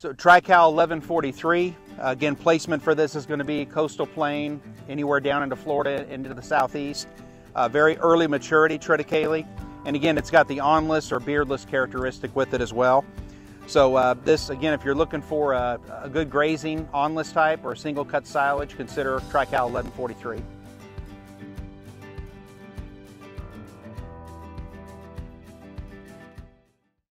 So Trical 1143, again, placement for this is going to be coastal plain, anywhere down into Florida, into the southeast. Very early maturity Triticale, and again, it's got the awnless or beardless characteristic with it as well. So this, again, if you're looking for a good grazing awnless type or single cut silage, consider Trical 1143.